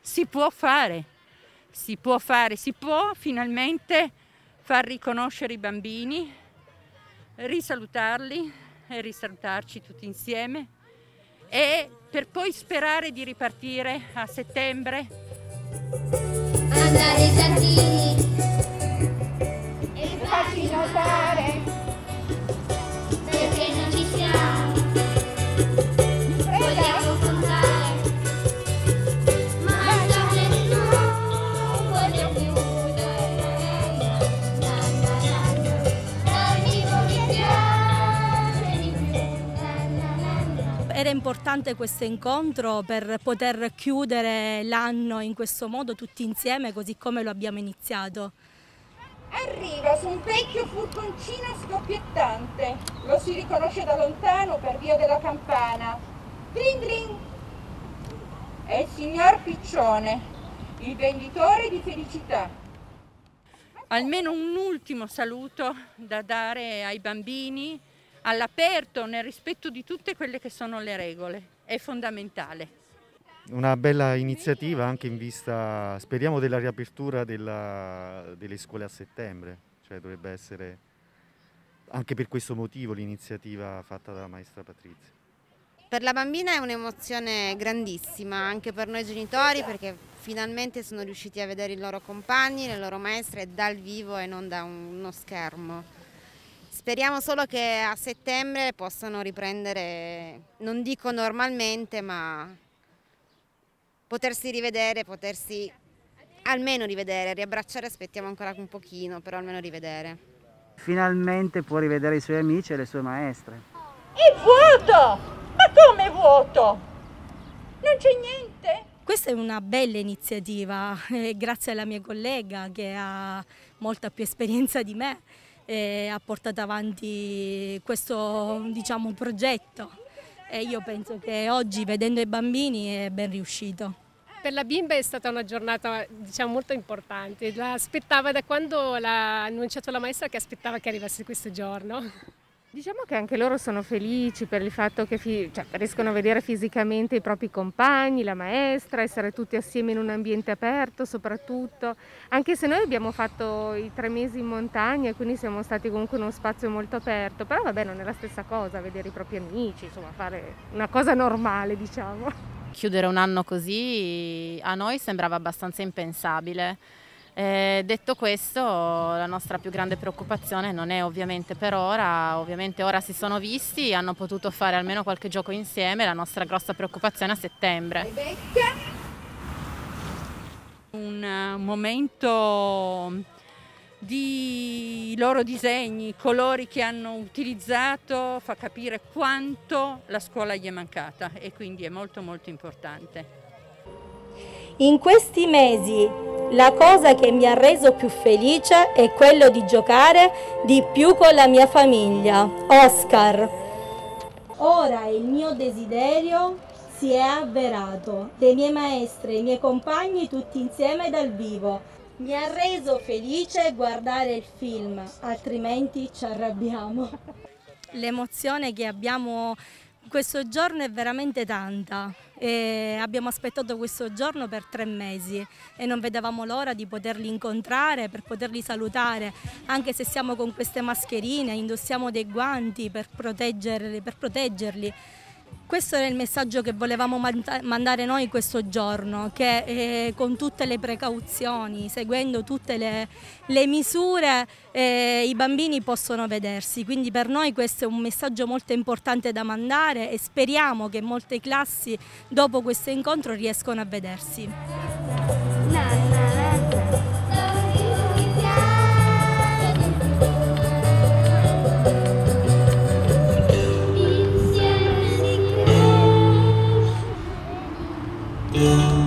si può finalmente far riconoscere i bambini, risalutarli e risalutarci tutti insieme e per poi sperare di ripartire a settembre. Andare ai giardini e farci notare perché non ci siamo. Vogliamo contare, ma già nessuno vuole più. Era importante questo incontro per poter chiudere l'anno in questo modo tutti insieme, così come lo abbiamo iniziato. Arriva su un vecchio furgoncino scoppiettante, lo si riconosce da lontano per via della campana. Dring dring! È il signor Piccione, il venditore di felicità. Almeno un ultimo saluto da dare ai bambini, all'aperto, nel rispetto di tutte quelle che sono le regole, è fondamentale. Una bella iniziativa anche in vista, speriamo, della riapertura delle scuole a settembre, cioè dovrebbe essere anche per questo motivo l'iniziativa fatta dalla maestra Patrizia. Per la bambina è un'emozione grandissima, anche per noi genitori, perché finalmente sono riusciti a vedere i loro compagni, le loro maestre dal vivo e non da uno schermo. Speriamo solo che a settembre possano riprendere, non dico normalmente, ma potersi rivedere, potersi almeno rivedere, riabbracciare, aspettiamo ancora un pochino, però almeno rivedere. Finalmente può rivedere i suoi amici e le sue maestre. È vuoto! Ma come vuoto? Non c'è niente? Questa è una bella iniziativa, grazie alla mia collega che ha molta più esperienza di me. Ha portato avanti questo, diciamo, progetto e io penso che oggi, vedendo i bambini, è ben riuscito. Per la bimba è stata una giornata, diciamo, molto importante, l'aspettava da quando l'ha annunciato la maestra, che aspettava che arrivasse questo giorno. Diciamo che anche loro sono felici per il fatto che riescono a vedere fisicamente i propri compagni, la maestra, essere tutti assieme in un ambiente aperto soprattutto, anche se noi abbiamo fatto i 3 mesi in montagna e quindi siamo stati comunque in uno spazio molto aperto, però vabbè, non è la stessa cosa vedere i propri amici, insomma fare una cosa normale, diciamo. Chiudere un anno così a noi sembrava abbastanza impensabile. Detto questo, la nostra più grande preoccupazione non è ovviamente per ora, ovviamente ora si sono visti, hanno potuto fare almeno qualche gioco insieme, la nostra grossa preoccupazione è a settembre. Un momento di loro disegni, colori che hanno utilizzato, fa capire quanto la scuola gli è mancata e quindi è molto molto importante. In questi mesi la cosa che mi ha reso più felice è quello di giocare di più con la mia famiglia. Oscar. Ora il mio desiderio si è avverato. Le mie maestre, i miei compagni tutti insieme dal vivo. Mi ha reso felice guardare il film, altrimenti ci arrabbiamo. L'emozione che abbiamo questo giorno è veramente tanta. Abbiamo aspettato questo giorno per 3 mesi e non vedevamo l'ora di poterli incontrare, per poterli salutare, anche se siamo con queste mascherine, indossiamo dei guanti per proteggerli. Questo era il messaggio che volevamo mandare noi questo giorno, che con tutte le precauzioni, seguendo tutte le misure, i bambini possono vedersi. Quindi per noi questo è un messaggio molto importante da mandare e speriamo che molte classi dopo questo incontro riescano a vedersi. Yeah.